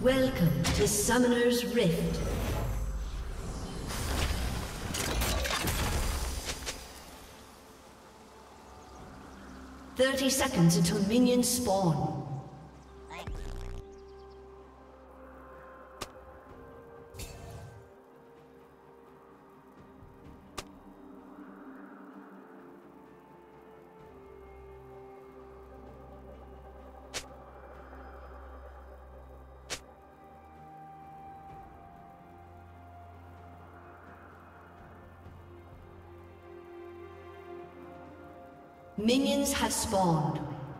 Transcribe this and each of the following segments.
Welcome to Summoner's Rift. "30 seconds until minions spawn. Minions have spawned.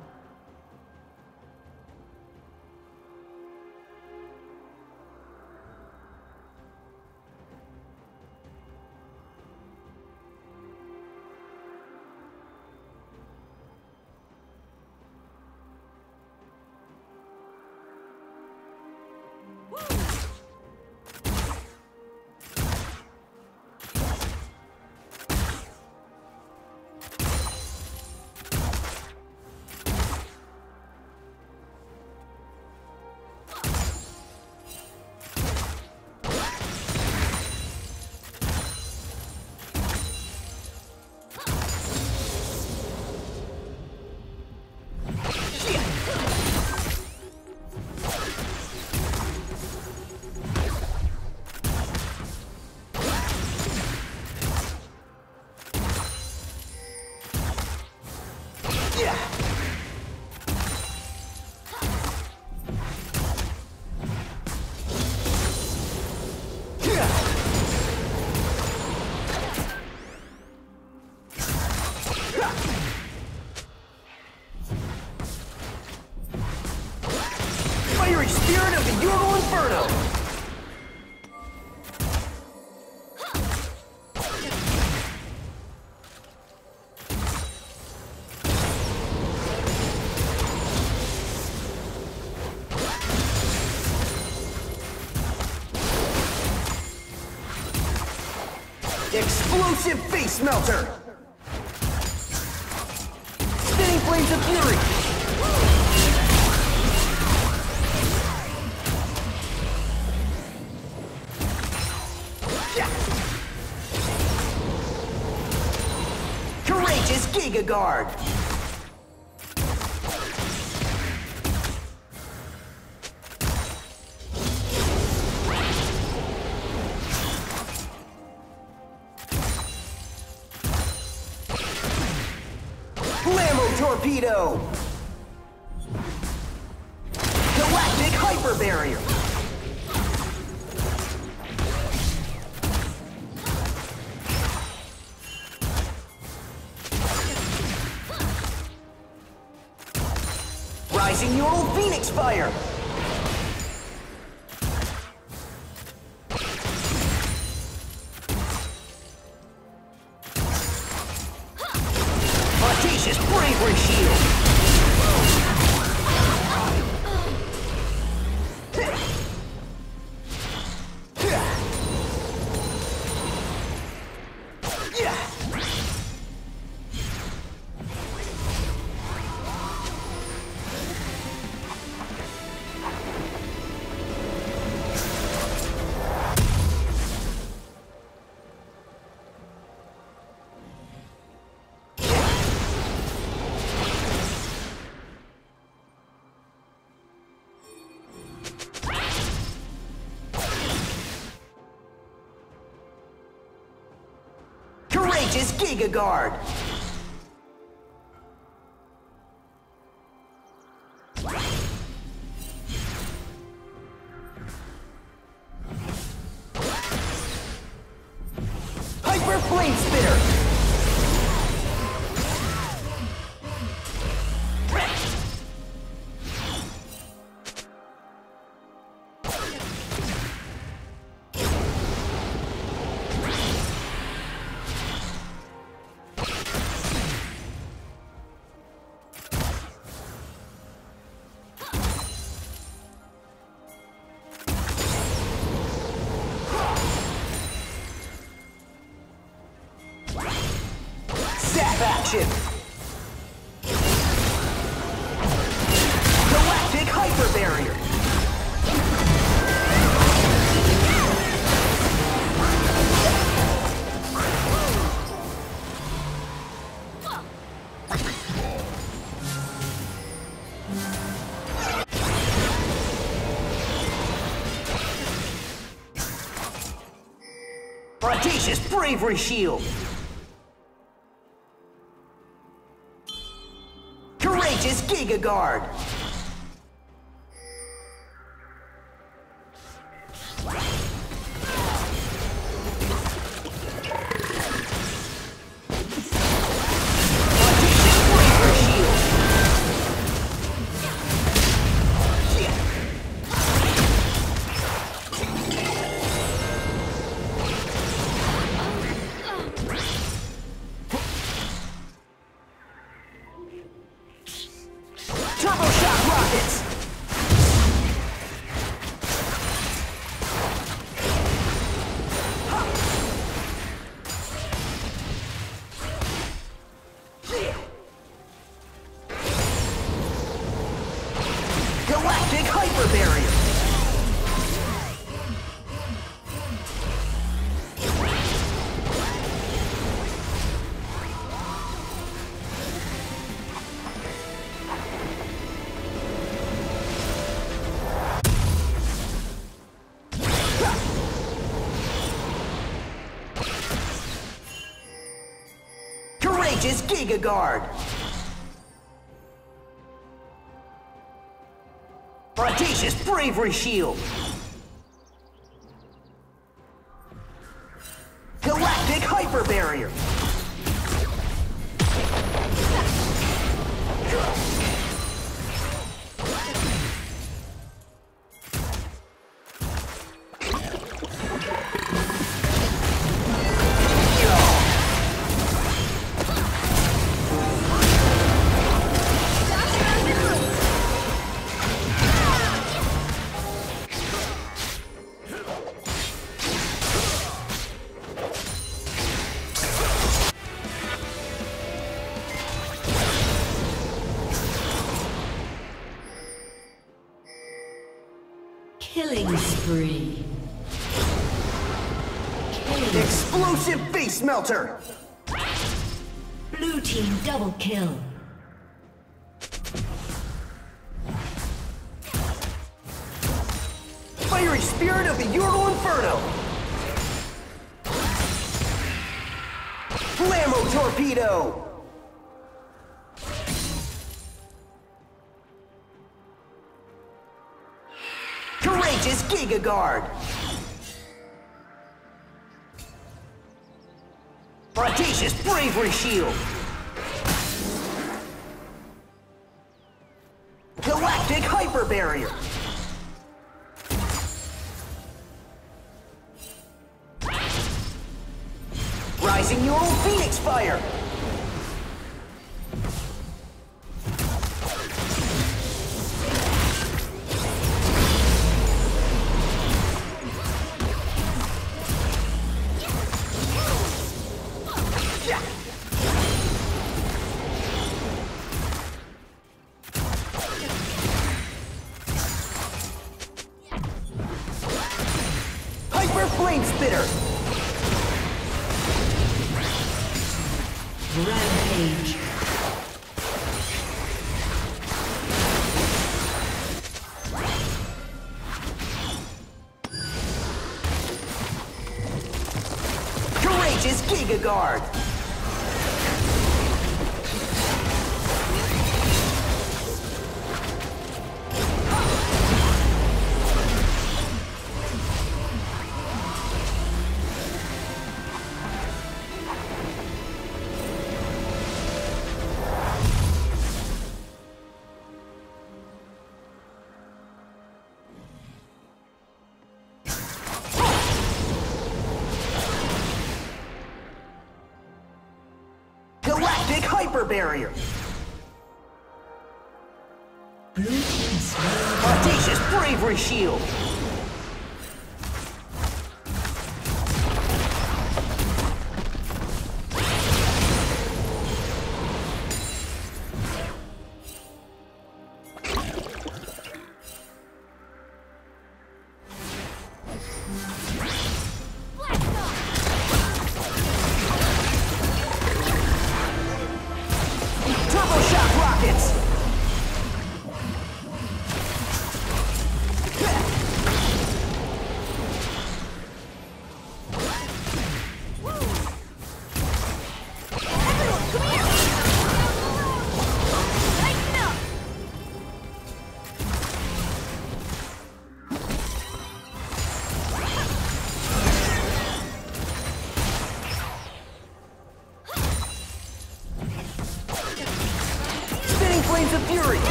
Explosive face melter! Spinning flames of fury! Courageous Giga Guard! Torpedo! Galactic Hyper Barrier! Rising Neural Phoenix Fire! Audacious Bravery Shield! Courageous Giga Guard! Hyper Flame Spitter! Action! Galactic Hyper Barrier! Audacious Bravery Shield! Courageous Giga Guard! Turbo Shock Rockets! Galactic Hyper Barrier! Courageous Giga Guard! Audacious Bravery Shield! Galactic Hyper Barrier! Killing spree. Explosive Face Melter! Blue team double kill. Fiery Spirit of the Yordle Inferno! Flammo Torpedo! Courageous Giga Guard! Audacious Bravery Shield! Galactic Hyper Barrier! Rising Yordle Phoenix Fire! Hyper Flame Spitter! Rampage. Courageous Giga Guard! Galactic Hyper Barrier! Blue team slain. Audacious Bravery Shield! Turbo Shock Rockets!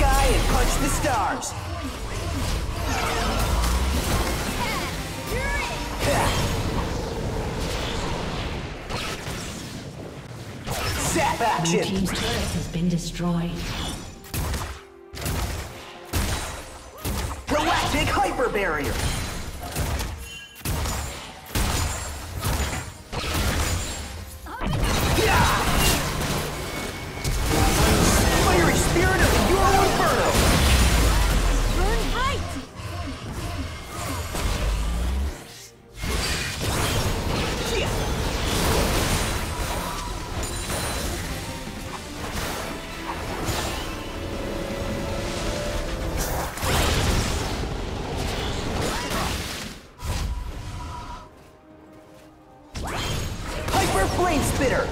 sky and punch the stars. Zap Blue action! team's turret has been destroyed. Galactic Hyper Barrier! Fiery Spirit of the Euro Inferno! Burn bright! Hyper Flame Spitter!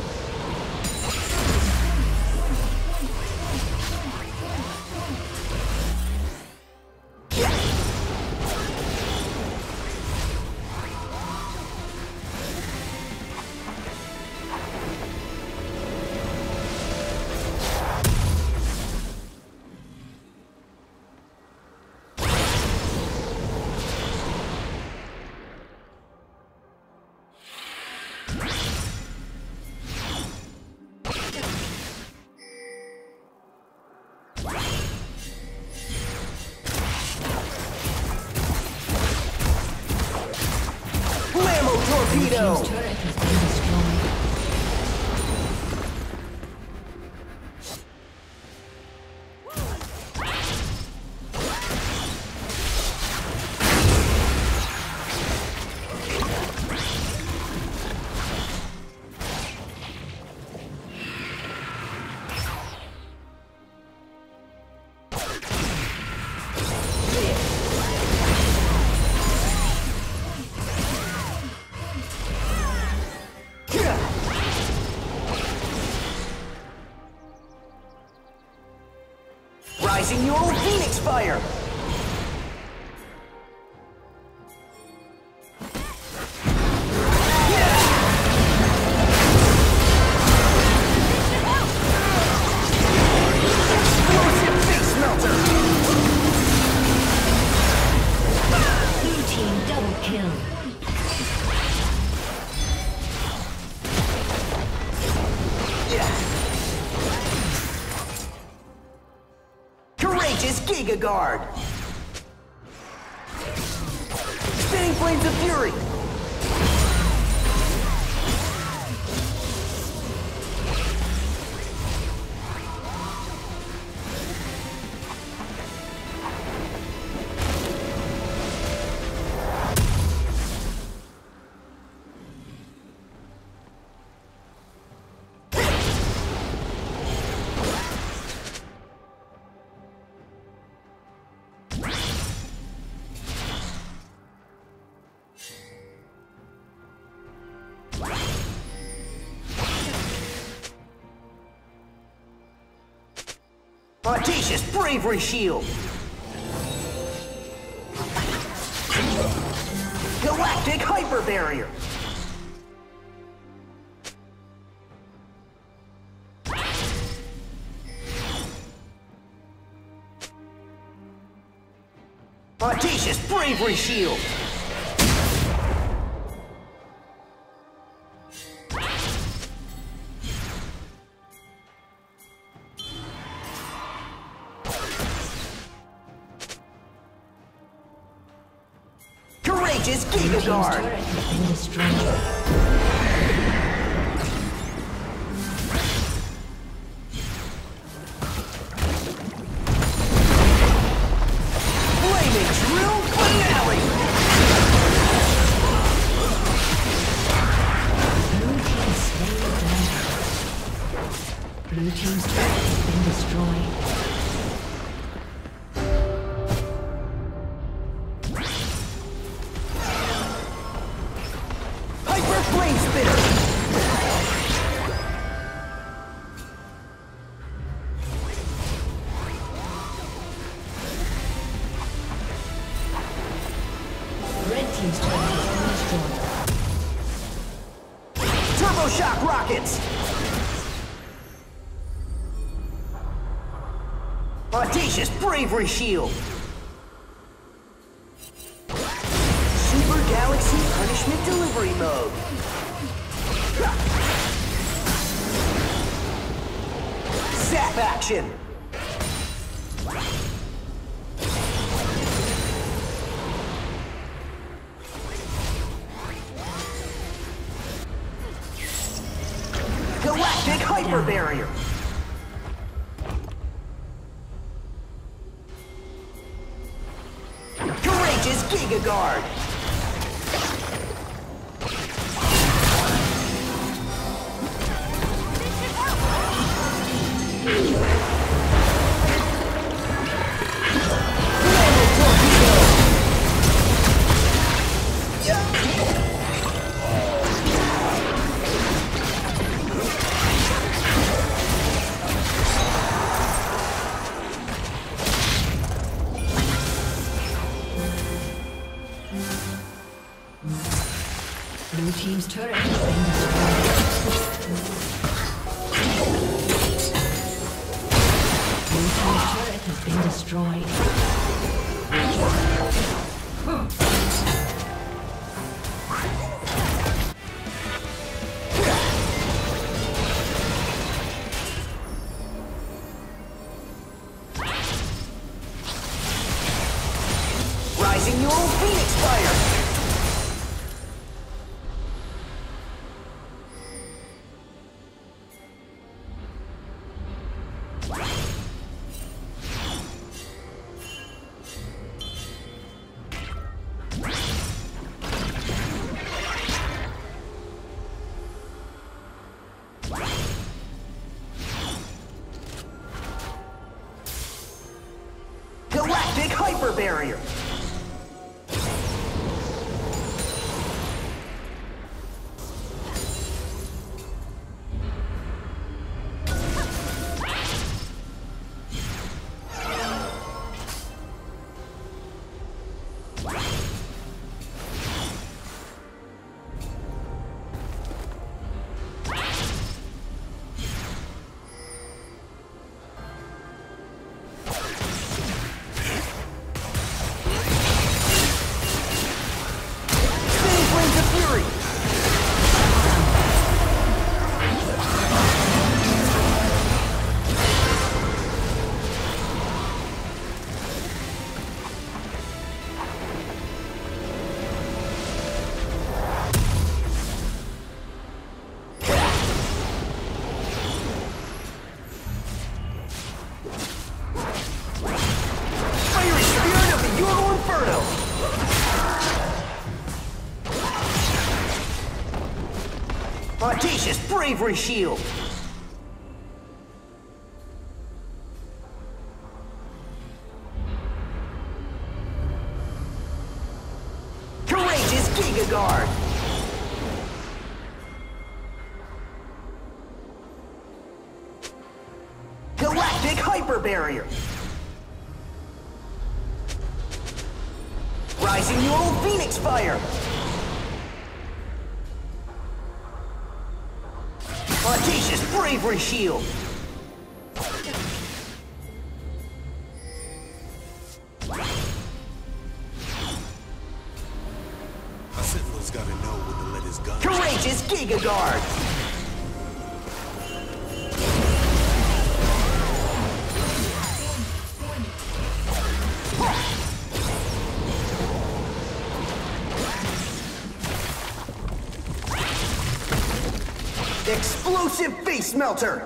Blammo Torpedo! Team's turret has been destroyed. Rising your old Phoenix Fire! Explosive Face Melter! Blue team double kill. Courageous Giga Guard! Spinning Flames of Fury! Audacious Bravery Shield! Galactic Hyper Barrier! Audacious Bravery Shield! Courageous Blue Giga team's Guard! turret has been destroyed. Flaming Drill Finale! Blue team slain the dragon. Blue team's turret has been destroyed. Hyper Flame Spitter! Red team's turret has been destroyed. Turbo Shock Rockets! Audacious Bravery Shield! Super Galaxy Punishment Delivery Mode! Zap Action! Galactic Hyper Barrier! Courageous Giga Guard! Blue team's turret has been destroyed. Blue team's turret has been destroyed. Rising Neural Phoenix Fire! Galactic Hyper Barrier! Audacious Bravery Shield! Courageous Giga Guard! Galactic Hyper Barrier! Rising Neural Phoenix Fire! Audacious Bravery Shield! A Sentinel's gotta know when to let his gun. Courageous Giga Guard! Explosive Face Melter!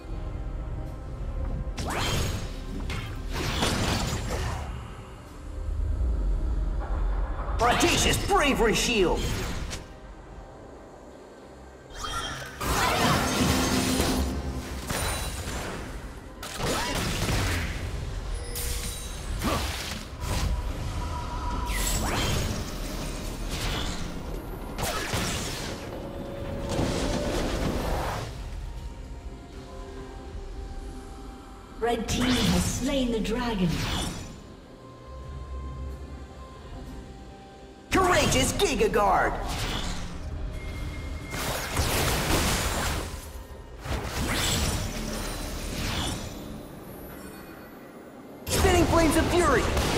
Audacious Bravery Shield! Red team has slain the dragon. Courageous Giga Guard! Flame Flames of Fury!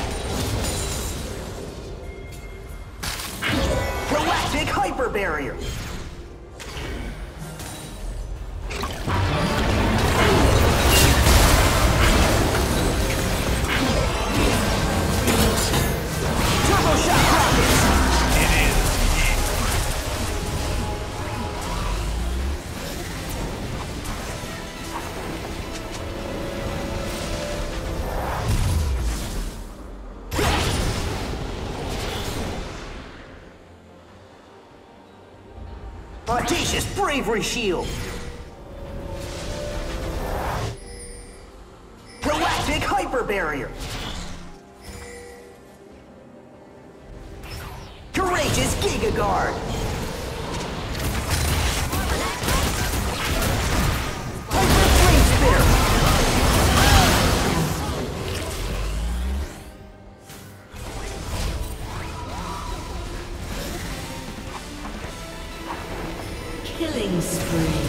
Galactic Hyper Barrier! Turbo Shock Rockets! Audacious Bravery Shield! Galactic Hyper Barrier! Courageous Giga Guard! Hyper Flame Spitter! Killing spree.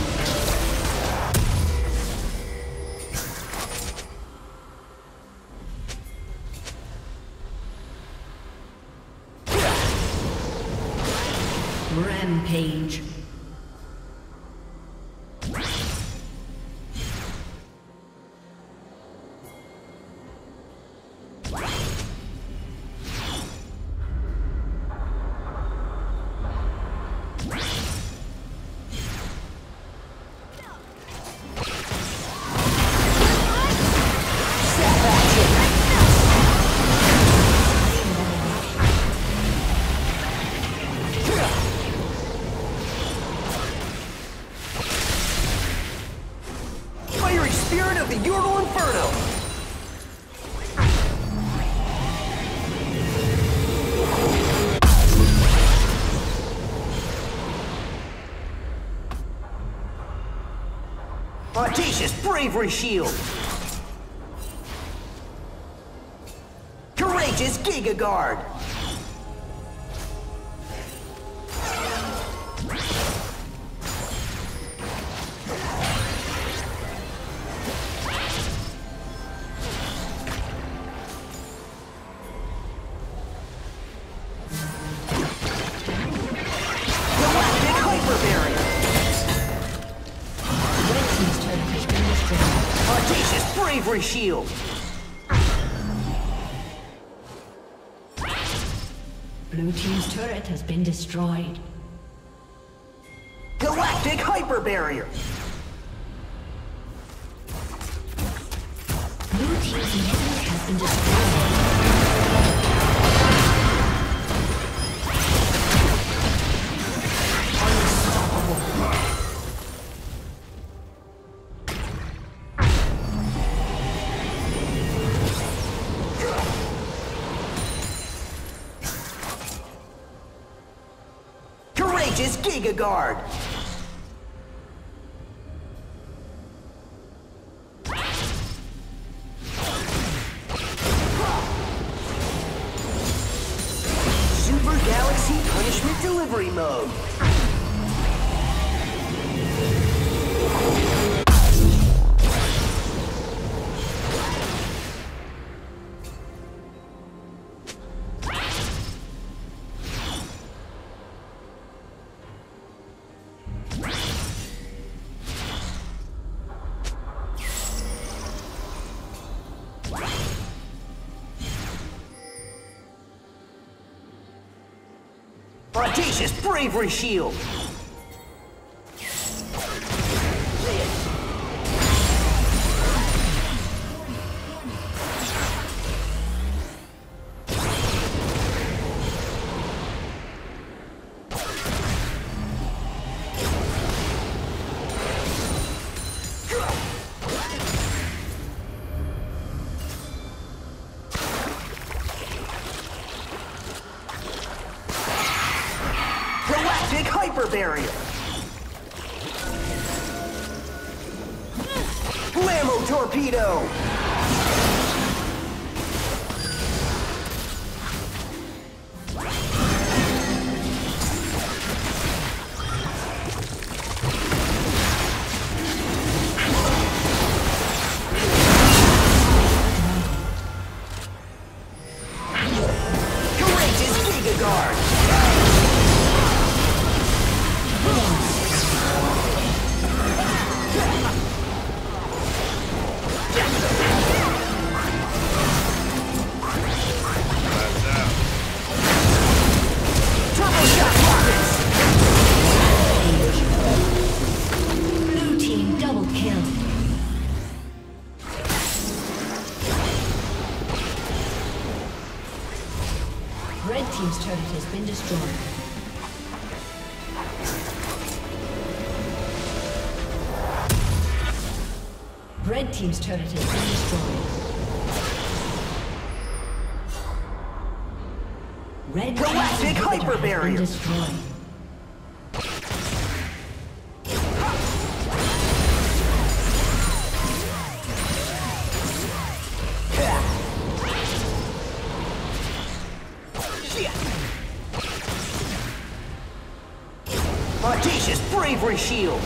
Rampage. Fiery Spirit of the Yordle Inferno! Audacious Bravery Shield! Courageous Giga Guard! Galactic Hyper Barrier! Red team's turret has been destroyed. Audacious Bravery Shield! Blue team's turret has been destroyed. Galactic Hyper Barrier! Blue team's inhibitor has been destroyed. Courageous Giga Guard! Super Galaxy Punishment Delivery Mode! Audacious Bravery Shield! Galactic Hyper Barrier! Blammo Torpedo! team's turret has been destroyed. Red team's turret has been destroyed. Red Galactic hyper barrier destroyed. Audacious bravery shield.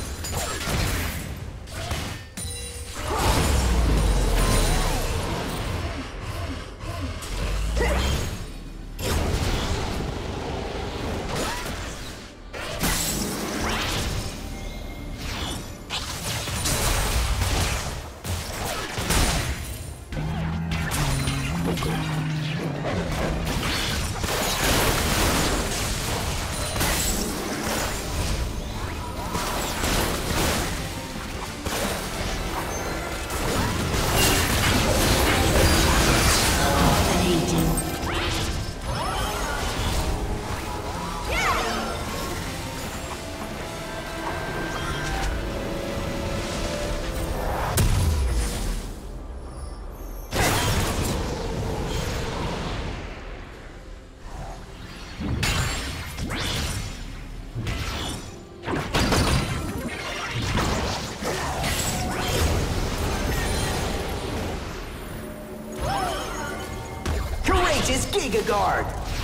Giga Guard.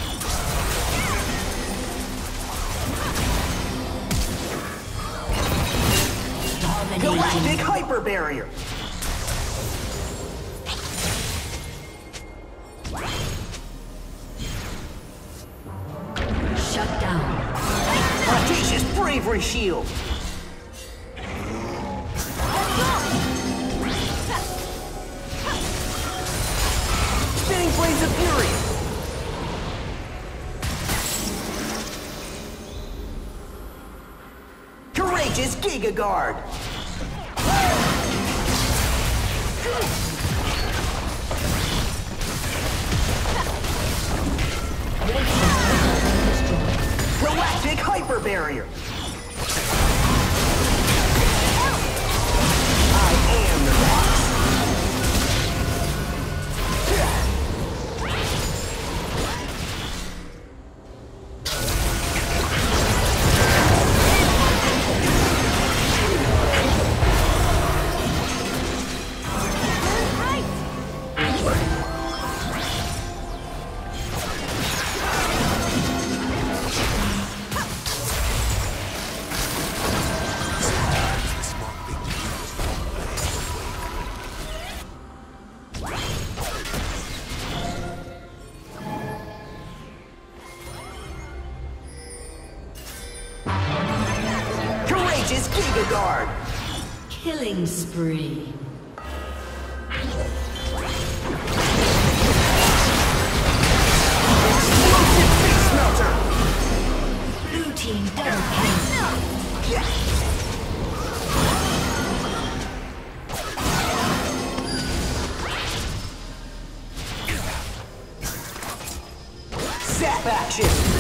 Galactic hyper barrier. Shut down. Audacious bravery shield. Spinning blades of fury. Courageous Giga Guard. Galactic hyper barrier. I am the boss. Giga Guard. Killing spree. Explosive face melter. Blue team double kill. Zap action.